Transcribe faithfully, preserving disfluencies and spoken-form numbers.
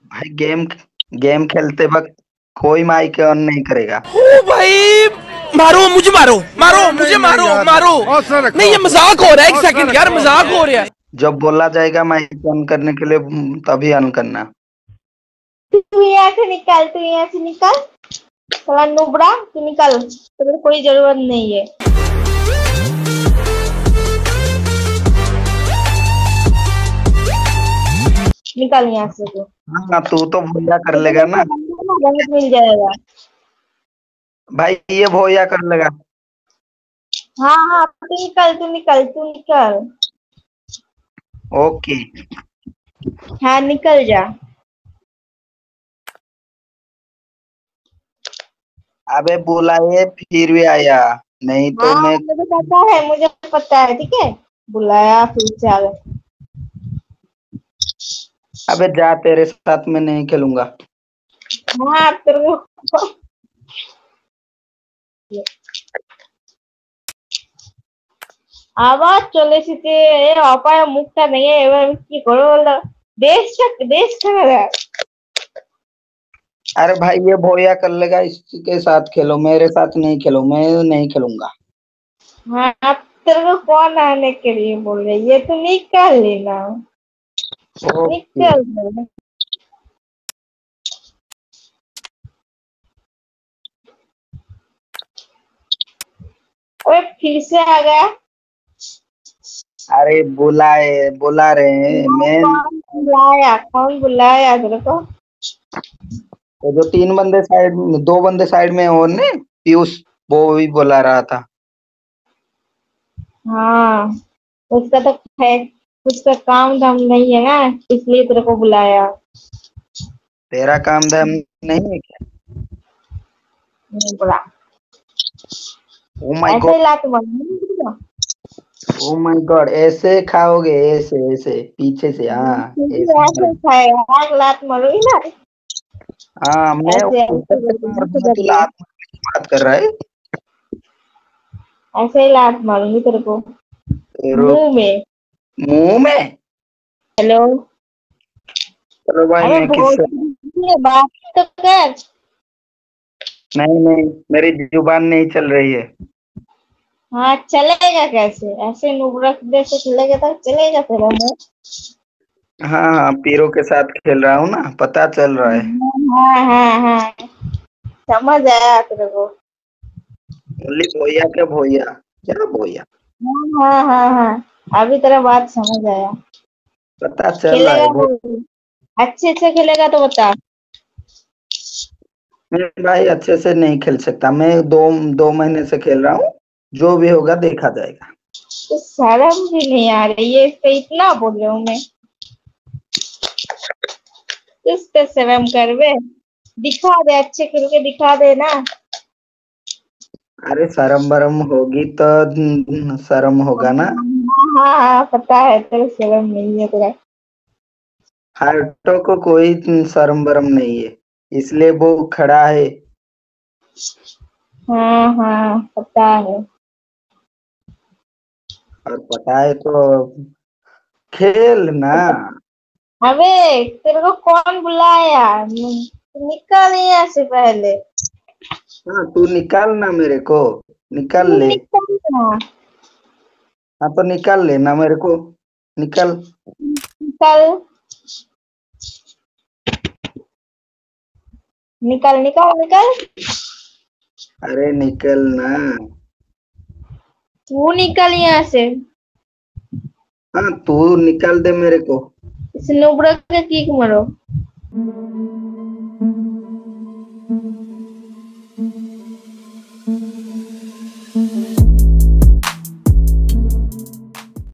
भाई game game खेलते वक्त कोई माइक ऑन नहीं करेगा। ओ भाई मारो मुझे, मारो मारो मुझे, मारो मारो। नहीं ये मजाक हो रहा है, एक सेकंड यार, मजाक हो रहा है। जब बोला जाएगा माइक ऑन करने के लिए तभी ऑन करना। तू यहाँ से निकल, तू यहाँ से निकल, थोड़ा नुबड़ा, तू निकल, तेरे कोई जरूरत नहीं है। निकल यहाँ से तू। हाँ तू तो भोया कर लेगा ना। बहुत मिल जाएगा भाई, ये भोया कर लेगा। हाँ हाँ तू निकल, तू निकल, तू निकल। ओके। हाँ निकल जा। अबे बुलाए फिर भी आया नहीं तो हाँ मैं। मुझे पता है, मुझे पता है, ठीक है। बुलाया फिर से आ गया। अबे जा, तेरे साथ में नहीं खेलूंगा। हाँ तेरे को আবার চলে এসেছে, এর অপায় মুখটা ভেঙে এবার আমি কি করবো বলতো? দেশটা দেশ খানা দেখ। अरे भाई, ये भोया कर लेगा, इसके साथ खेलो, मेरे साथ नहीं खेलो, मैं नहीं खेलूंगा। हाँ तेरे को कौन आने के लिए बोल रही है? ये तो निकल लेना, ओके। निकल लेना। अरे फिर से आ गया। अरे बुलाए बुला रहे हैं मैं। कौन बुलाया, कौन बुलाया तेरे को? तो जो तीन बंदे साइड में, दो बंदे साइड में और ने पीयूष, वो भी बुला रहा था। हाँ उसका तो है, उसका काम धाम नहीं है ना, इसलिए तेरे को बुलाया। तेरा काम धाम नहीं है क्या? नहीं बुला। ओ माय ऐसे गॉड, लात मार। ओ माय गॉड, ऐसे खाओगे? ऐसे ऐसे पीछे से? हाँ ऐसे। ऐसे खाएगा, आग लात मारोगी ना। हाँ मैं ऐसे ऊपर से मार दूंगा, तू ऐसे लात मारने की बात कर रहा है? ऐसे ही लात मारूंगी तेरे को रुक। मुंह में। मुंह में? हेलो। चलो भाई, अरे मैं किससे? भोजपुरी में बात तो कर। नहीं नहीं, मेरी जुबान नहीं चल रही है। हाँ चलेगा कैसे? ऐसे नुबरक जैसे चलेगा तो चलेगा तेरा मुंह। हाँ हाँ, पीरो के साथ खेल रहा हूँ ना, पता चल रहा है। हाँ हाँ हाँ समझ आया तेरे को। बोली भोया क्या भोया? क्या भोया? हाँ हाँ हाँ हाँ अभी तेरा बात समझ आया। पता चल रहा खेलेगा है वो। तो अच्छे से खेलेगा तो बता। मैं भाई अच्छे से नहीं खेल सकता, मैं दो दो महीने से खेल रहा हूँ, जो भी होगा देखा जाएगा। तो शर्म भी नहीं आ रही है, इससे इतना बोल रहा हूँ मैं। किस पे शर्म करवे? दिखा दे, अच्छे खेल के दिखा दे ना। अरे शर्म बरम होगी तो शर्म होगा ना। हाँ हाँ हाँ पता है तेरे शर्म नहीं है तेरा। हार्टो को कोई शर्म बरम नहीं है, इसलिए वो खड़ा है। हाँ हाँ पता है। और पता है तो खेल ना। अबे तेरे को कौन बुलाया? निकल यहाँ से पहले। हाँ तू निकाल ना मेरे को, निकाल तू ले। निकल ना। हाँ तो निकाल ले ना मेरे को, निकल। निकल निकल निकल निकल। अरे निकल ना। तू निकल यहाँ से। हाँ तू निकाल दे मेरे को। इस नुबड़ा के किक मारो।